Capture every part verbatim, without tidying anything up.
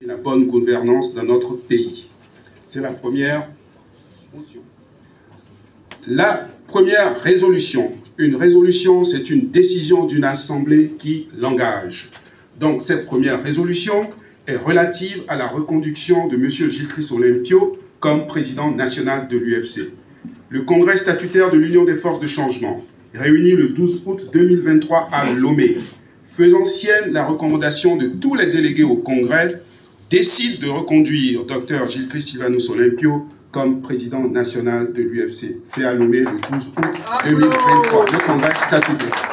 la bonne gouvernance dans notre pays. C'est la première motion. La première résolution. Une résolution, c'est une décision d'une assemblée qui l'engage. Donc, cette première résolution est relative à la reconduction de M. Gilles-Christ Olympio comme président national de l'U F C. Le Congrès statutaire de l'Union des forces de changement, réuni le douze août deux mille vingt-trois à Lomé, faisant sienne la recommandation de tous les délégués au Congrès, décide de reconduire Dr Gilles-Christ Sylvanus Olympio comme président national de l'U F C, fait à Lomé le douze août deux mille vingt-trois, le Congrès statutaire.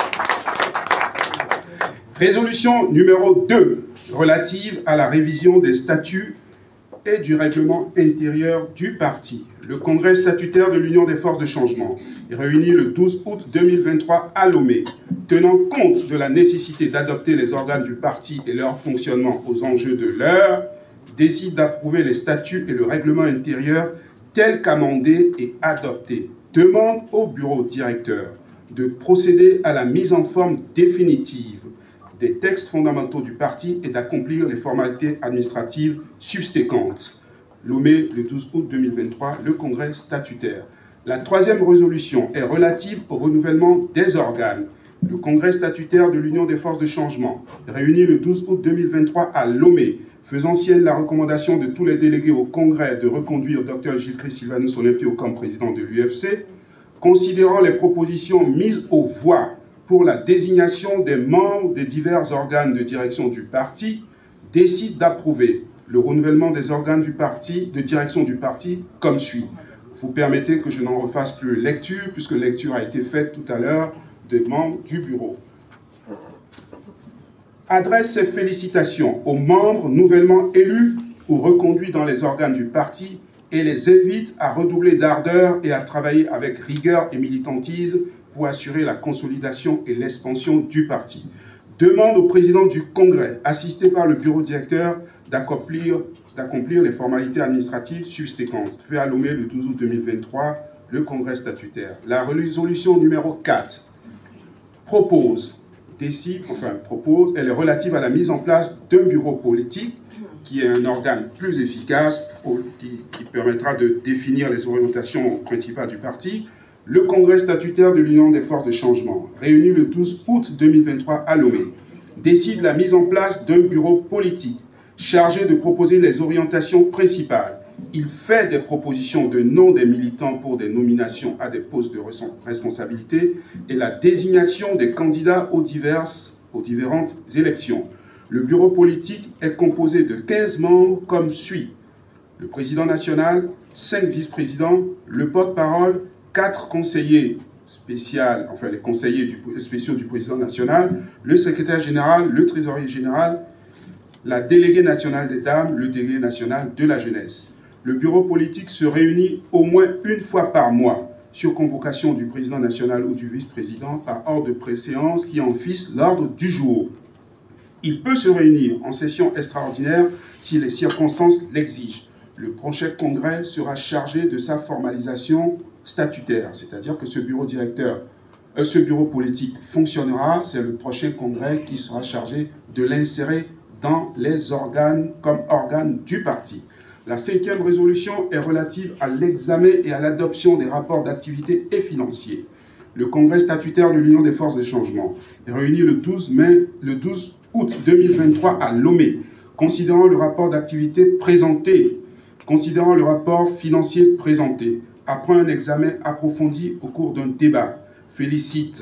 Résolution numéro deux, relative à la révision des statuts et du règlement intérieur du parti. Le Congrès statutaire de l'Union des forces de changement, réuni le douze août deux mille vingt-trois à Lomé, tenant compte de la nécessité d'adopter les organes du parti et leur fonctionnement aux enjeux de l'heure, décide d'approuver les statuts et le règlement intérieur tels qu'amendés et adoptés. Demande au bureau directeur de procéder à la mise en forme définitive des textes fondamentaux du parti et d'accomplir les formalités administratives subséquentes. Lomé, le douze août deux mille vingt-trois, le Congrès statutaire. La troisième résolution est relative au renouvellement des organes. Le Congrès statutaire de l'Union des forces de changement, réuni le douze août deux mille vingt-trois à Lomé, faisant sienne la recommandation de tous les délégués au Congrès de reconduire Dr Gilles-Christ Sylvanus Olympio comme président de l'U F C, considérant les propositions mises aux voix pour la désignation des membres des divers organes de direction du parti, décide d'approuver le renouvellement des organes du parti, de direction du parti, comme suit. Vous permettez que je n'en refasse plus lecture, puisque lecture a été faite tout à l'heure des membres du bureau. Adresse ses félicitations aux membres nouvellement élus ou reconduits dans les organes du parti et les invite à redoubler d'ardeur et à travailler avec rigueur et militantisme pour assurer la consolidation et l'expansion du parti. Demande au président du Congrès, assisté par le bureau directeur, d'accomplir d'accomplir les formalités administratives subséquentes. Fait à Lomé le douze août deux mille vingt-trois, le Congrès statutaire. La résolution numéro quatre propose, décide, enfin propose, elle est relative à la mise en place d'un bureau politique qui est un organe plus efficace qui, qui permettra de définir les orientations principales du parti. Le Congrès statutaire de l'Union des forces de changement, réuni le douze août deux mille vingt-trois à Lomé, décide la mise en place d'un bureau politique chargé de proposer les orientations principales. Il fait des propositions de nom des militants pour des nominations à des postes de responsabilité et la désignation des candidats aux, diverses, aux différentes élections. Le bureau politique est composé de quinze membres comme suit. Le président national, cinq vice-présidents, le porte-parole, quatre conseillers spéciaux, enfin les conseillers du, spéciaux du président national, le secrétaire général, le trésorier général, la déléguée nationale des dames, le délégué national de la jeunesse. Le bureau politique se réunit au moins une fois par mois sur convocation du président national ou du vice-président par ordre de préséance qui en fixe l'ordre du jour. Il peut se réunir en session extraordinaire si les circonstances l'exigent. Le prochain congrès sera chargé de sa formalisation statutaire, c'est-à-dire que ce bureau directeur, euh, ce bureau politique fonctionnera, c'est le prochain congrès qui sera chargé de l'insérer dans les organes comme organes du parti. La cinquième résolution est relative à l'examen et à l'adoption des rapports d'activité et financiers. Le Congrès statutaire de l'Union des forces de changement, réuni le douze août deux mille vingt-trois à Lomé, considérant le rapport d'activité présenté, considérant le rapport financier présenté, après un examen approfondi au cours d'un débat, félicite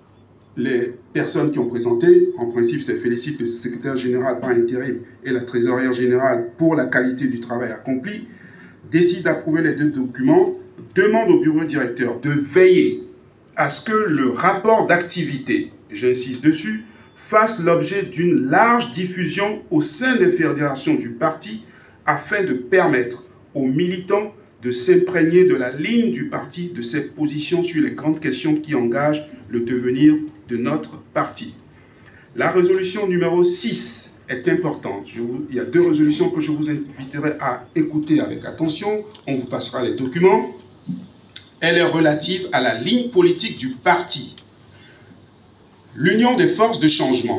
les personnes qui ont présenté, en principe, c'est félicite le secrétaire général par intérim et la trésorière générale pour la qualité du travail accompli, décide d'approuver les deux documents, demande au bureau directeur de veiller à ce que le rapport d'activité, j'insiste dessus, fasse l'objet d'une large diffusion au sein des fédérations du parti afin de permettre aux militants de s'imprégner de la ligne du parti, de ses positions sur les grandes questions qui engagent le devenir de notre parti. La résolution numéro six est importante. Je vous, il y a deux résolutions que je vous inviterai à écouter avec attention. On vous passera les documents. Elle est relative à la ligne politique du parti. L'Union des forces de changement,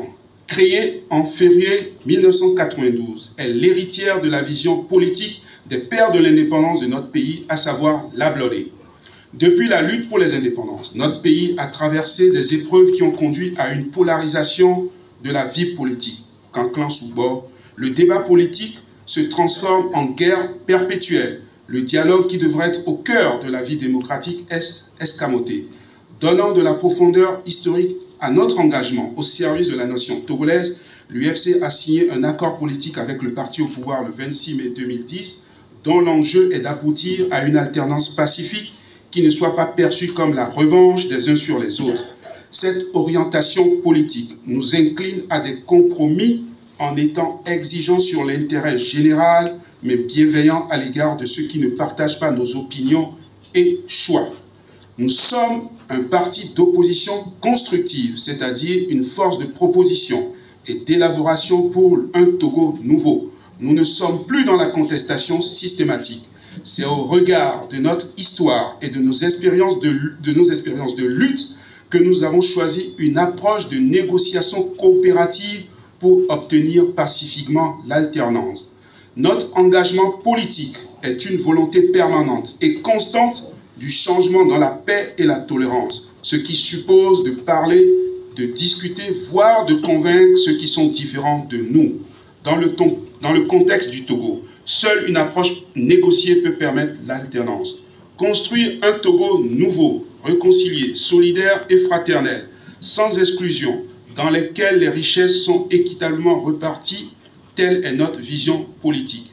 Créée en février mille neuf cent quatre-vingt-douze, est l'héritière de la vision politique des pères de l'indépendance de notre pays, à savoir l'Ablodé. Depuis la lutte pour les indépendances, notre pays a traversé des épreuves qui ont conduit à une polarisation de la vie politique. Qu'en clan sous bord, le débat politique se transforme en guerre perpétuelle. Le dialogue qui devrait être au cœur de la vie démocratique est escamoté. Donnant de la profondeur historique à notre engagement au service de la nation togolaise, l'U F C a signé un accord politique avec le parti au pouvoir le vingt-six mai deux mille dix, dont l'enjeu est d'aboutir à une alternance pacifique qui ne soit pas perçue comme la revanche des uns sur les autres. Cette orientation politique nous incline à des compromis en étant exigeants sur l'intérêt général, mais bienveillants à l'égard de ceux qui ne partagent pas nos opinions et choix. Nous sommes un parti d'opposition constructive, c'est-à-dire une force de proposition et d'élaboration pour un Togo nouveau. Nous ne sommes plus dans la contestation systématique. C'est au regard de notre histoire et de nos expériences de, de, nos expériences de lutte que nous avons choisi une approche de négociation coopérative pour obtenir pacifiquement l'alternance. Notre engagement politique est une volonté permanente et constante du changement dans la paix et la tolérance, ce qui suppose de parler, de discuter, voire de convaincre ceux qui sont différents de nous. Dans le, ton, dans le contexte du Togo, seule une approche négociée peut permettre l'alternance. Construire un Togo nouveau, réconcilié, solidaire et fraternel, sans exclusion, dans lequel les richesses sont équitablement reparties, telle est notre vision politique.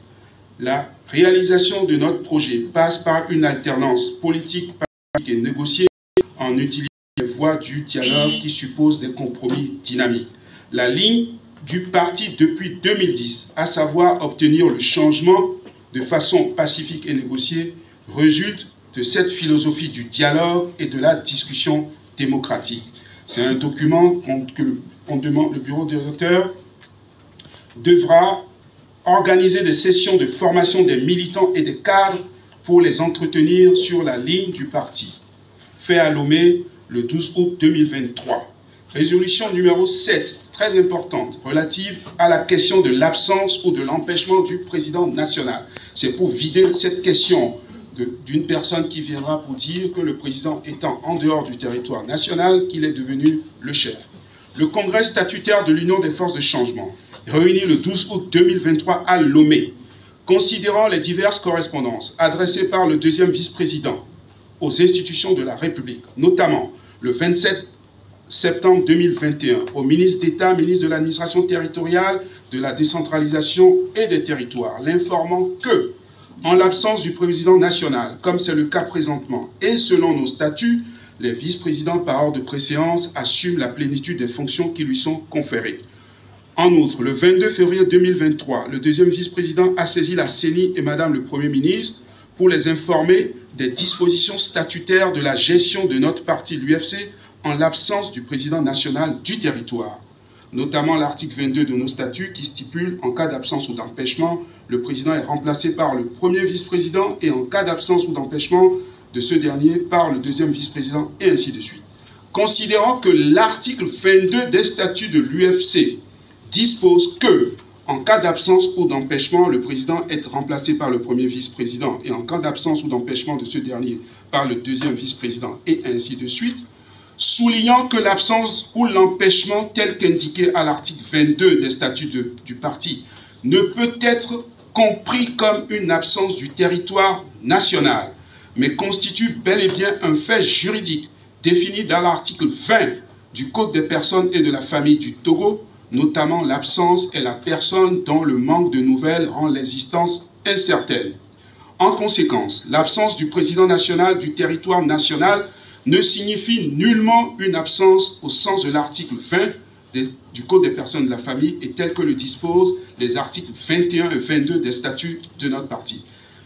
La réalisation de notre projet passe par une alternance politique et négociée en utilisant les voies du dialogue qui suppose des compromis dynamiques. La ligne du parti depuis deux mille dix, à savoir obtenir le changement de façon pacifique et négociée, résulte de cette philosophie du dialogue et de la discussion démocratique. C'est un document que le, on demande, le bureau directeur devra organiser des sessions de formation des militants et des cadres pour les entretenir sur la ligne du parti. Fait à Lomé le douze août deux mille vingt-trois. Résolution numéro sept, très importante, relative à la question de l'absence ou de l'empêchement du président national. C'est pour vider cette question d'une personne qui viendra pour dire que le président étant en dehors du territoire national, qu'il est devenu le chef. Le congrès statutaire de l'Union des forces de changement, réuni le douze août deux mille vingt-trois à Lomé, considérant les diverses correspondances adressées par le deuxième vice-président aux institutions de la République, notamment le vingt-sept septembre deux mille vingt et un au ministre d'État, ministre de l'administration territoriale, de la décentralisation et des territoires, l'informant que, en l'absence du président national, comme c'est le cas présentement, et selon nos statuts, les vice-présidents par ordre de préséance assument la plénitude des fonctions qui lui sont conférées. En outre, le vingt-deux février deux mille vingt-trois, le deuxième vice-président a saisi la C E N I et Madame le Premier ministre pour les informer des dispositions statutaires de la gestion de notre parti, l'U F C, en l'absence du président national du territoire. Notamment l'article vingt-deux de nos statuts qui stipule, en cas d'absence ou d'empêchement, le président est remplacé par le premier vice-président et en cas d'absence ou d'empêchement de ce dernier par le deuxième vice-président et ainsi de suite. Considérant que l'article vingt-deux des statuts de l'U F C dispose que, en cas d'absence ou d'empêchement, le président est remplacé par le premier vice-président et en cas d'absence ou d'empêchement de ce dernier par le deuxième vice-président et ainsi de suite, soulignant que l'absence ou l'empêchement tel qu'indiqué à l'article vingt-deux des statuts de, du parti ne peut être compris comme une absence du territoire national, mais constitue bel et bien un fait juridique défini dans l'article vingt du Code des personnes et de la famille du Togo, notamment l'absence et la personne dont le manque de nouvelles rend l'existence incertaine. En conséquence, l'absence du président national du territoire national ne signifie nullement une absence au sens de l'article vingt des, du Code des personnes de la famille et tel que le disposent les articles vingt et un et vingt-deux des statuts de notre parti.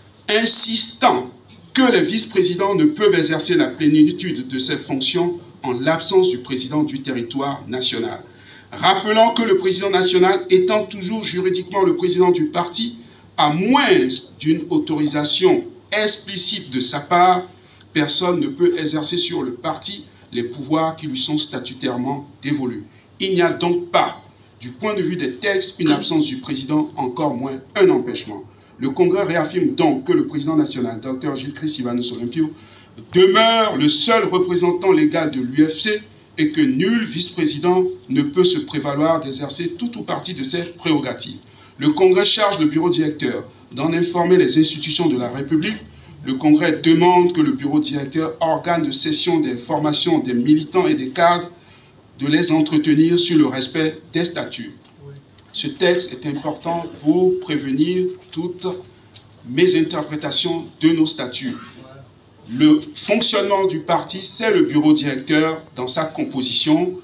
Insistant que les vice-présidents ne peuvent exercer la plénitude de ces fonctions en l'absence du président du territoire national. Rappelant que le président national étant toujours juridiquement le président du parti, à moins d'une autorisation explicite de sa part, personne ne peut exercer sur le parti les pouvoirs qui lui sont statutairement dévolus. Il n'y a donc pas Du point de vue des textes, une absence du président, encore moins un empêchement. Le Congrès réaffirme donc que le président national, docteur Gilles-Christ Sylvanus Olympio, demeure le seul représentant légal de l'U F C et que nul vice-président ne peut se prévaloir d'exercer tout ou partie de ses prérogatives. Le Congrès charge le bureau directeur d'en informer les institutions de la République. Le Congrès demande que le bureau directeur, organe de session des formations des militants et des cadres, de les entretenir sur le respect des statuts. Ce texte est important pour prévenir toutes mésinterprétations de nos statuts. Le fonctionnement du parti, c'est le bureau directeur dans sa composition.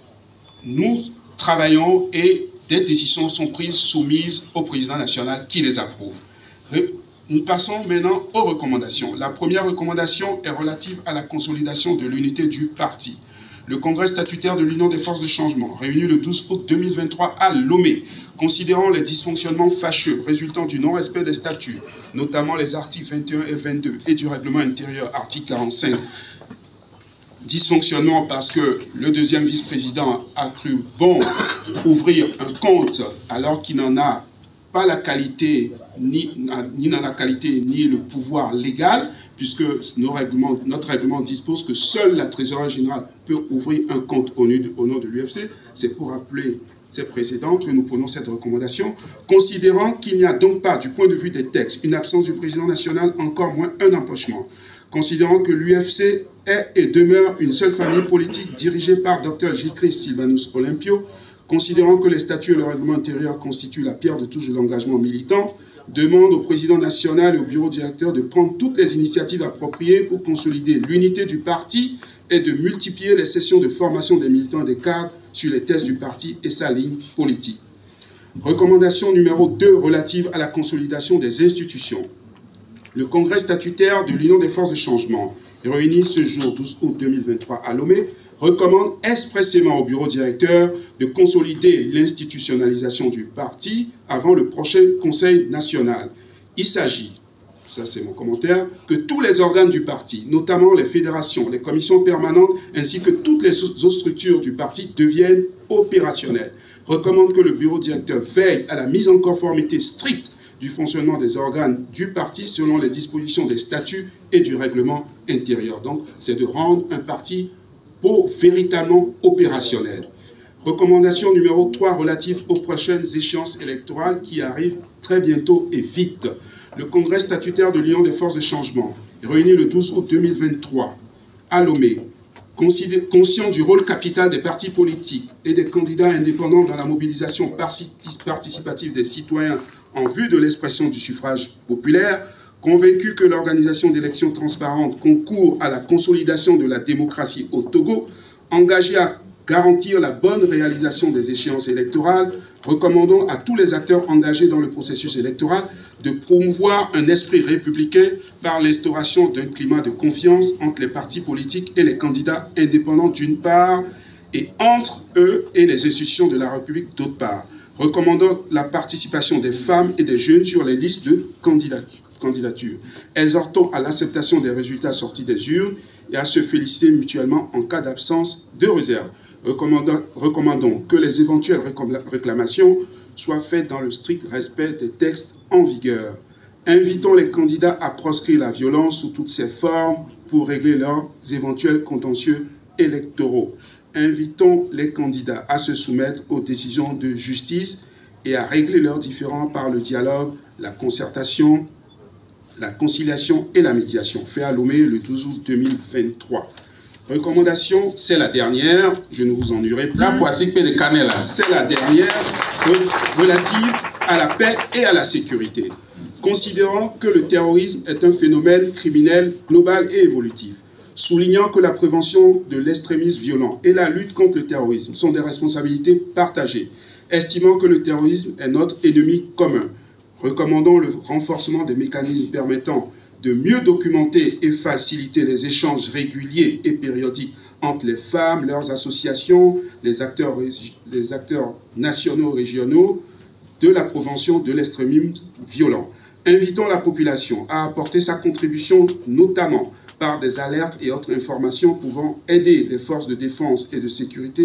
Nous travaillons et des décisions sont prises, soumises au président national qui les approuve. Nous passons maintenant aux recommandations. La première recommandation est relative à la consolidation de l'unité du parti. Le Congrès statutaire de l'Union des forces de changement, réuni le douze août deux mille vingt-trois à Lomé, considérant les dysfonctionnements fâcheux résultant du non-respect des statuts, notamment les articles vingt et un et vingt-deux et du règlement intérieur, article quarante-cinq, dysfonctionnement parce que le deuxième vice-président a cru bon ouvrir un compte alors qu'il n'en a pas la qualité, ni, ni dans la qualité, ni le pouvoir légal, puisque nos règlements, notre règlement dispose que seule la trésorerie générale peut ouvrir un compte au nom de l'U F C. C'est pour rappeler ces précédents que nous prenons cette recommandation, considérant qu'il n'y a donc pas, du point de vue des textes, une absence du président national, encore moins un empêchement. Considérant que l'U F C est et demeure une seule famille politique dirigée par docteur Gilles-Christ Sylvanus Olympio, considérant que les statuts et le règlement intérieur constituent la pierre de touche de l'engagement militant, demande au président national et au bureau directeur de prendre toutes les initiatives appropriées pour consolider l'unité du parti et de multiplier les sessions de formation des militants et des cadres sur les thèses du parti et sa ligne politique. Recommandation numéro deux relative à la consolidation des institutions. Le Congrès statutaire de l'Union des forces de changement, réuni ce jour douze août deux mille vingt-trois à Lomé, recommande expressément au bureau directeur de consolider l'institutionnalisation du parti avant le prochain Conseil national. Il s'agit, ça c'est mon commentaire, que tous les organes du parti, notamment les fédérations, les commissions permanentes, ainsi que toutes les autres structures du parti deviennent opérationnelles. Recommande que le bureau directeur veille à la mise en conformité stricte du fonctionnement des organes du parti selon les dispositions des statuts et du règlement intérieur. Donc, c'est de rendre un parti pour véritablement opérationnel. Recommandation numéro trois relative aux prochaines échéances électorales qui arrivent très bientôt et vite. Le Congrès statutaire de l'Union des forces de changement, réuni le douze août deux mille vingt-trois à Lomé, conscient du rôle capital des partis politiques et des candidats indépendants dans la mobilisation participative des citoyens en vue de l'expression du suffrage populaire, convaincu que l'organisation d'élections transparentes concourt à la consolidation de la démocratie au Togo, engagé à garantir la bonne réalisation des échéances électorales, recommandons à tous les acteurs engagés dans le processus électoral de promouvoir un esprit républicain par l'instauration d'un climat de confiance entre les partis politiques et les candidats indépendants d'une part, et entre eux et les institutions de la République d'autre part. Recommandons la participation des femmes et des jeunes sur les listes de candidature. Exhortons à l'acceptation des résultats sortis des urnes et à se féliciter mutuellement en cas d'absence de réserve. Recommandons, recommandons que les éventuelles réclamations soient faites dans le strict respect des textes en vigueur. Invitons les candidats à proscrire la violence sous toutes ses formes pour régler leurs éventuels contentieux électoraux. Invitons les candidats à se soumettre aux décisions de justice et à régler leurs différends par le dialogue, la concertation, la conciliation et la médiation. Fait à Lomé le douze août deux mille vingt-trois. Recommandation, c'est la dernière, je ne vous ennuierai plus. C'est la dernière relative à la paix et à la sécurité. Considérant que le terrorisme est un phénomène criminel global et évolutif, soulignant que la prévention de l'extrémisme violent et la lutte contre le terrorisme sont des responsabilités partagées, estimant que le terrorisme est notre ennemi commun, recommandons le renforcement des mécanismes permettant de mieux documenter et faciliter les échanges réguliers et périodiques entre les femmes, leurs associations, les acteurs, les acteurs nationaux et régionaux de la prévention de l'extrémisme violent. Invitons la population à apporter sa contribution, notamment par des alertes et autres informations pouvant aider les forces de défense et de sécurité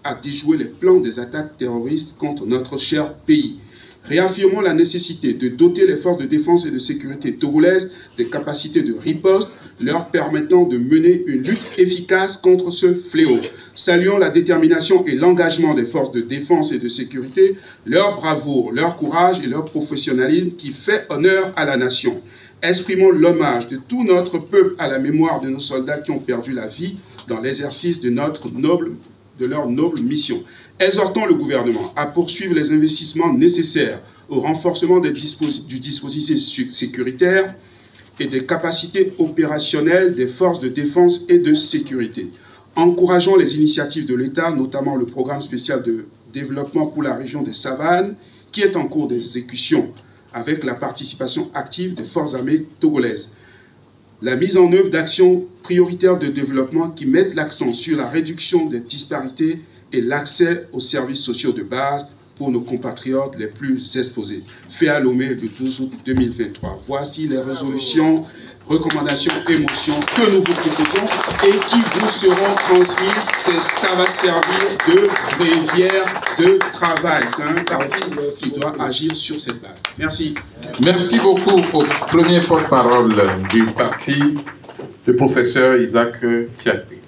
à déjouer les plans des attaques terroristes contre notre cher pays. Réaffirmons la nécessité de doter les forces de défense et de sécurité togolaises des capacités de riposte leur permettant de mener une lutte efficace contre ce fléau. Saluons la détermination et l'engagement des forces de défense et de sécurité, leur bravoure, leur courage et leur professionnalisme qui fait honneur à la nation. Exprimons l'hommage de tout notre peuple à la mémoire de nos soldats qui ont perdu la vie dans l'exercice de, notre noble, de leur noble mission. Exhortons le gouvernement à poursuivre les investissements nécessaires au renforcement des dispos- du dispositif sécuritaire et des capacités opérationnelles des forces de défense et de sécurité. Encourageons les initiatives de l'État, notamment le programme spécial de développement pour la région des Savanes, qui est en cours d'exécution avec la participation active des forces armées togolaises. La mise en œuvre d'actions prioritaires de développement qui mettent l'accent sur la réduction des disparités et l'accès aux services sociaux de base pour nos compatriotes les plus exposés. Fait à Lomé le douze août deux mille vingt-trois. Voici les résolutions, recommandations et motions que nous vous proposons et qui vous seront transmises. Ça va servir de bréviaire de travail. C'est un parti qui doit agir sur cette base. Merci. Merci beaucoup au premier porte-parole du parti, le professeur Isaac Thiakpé.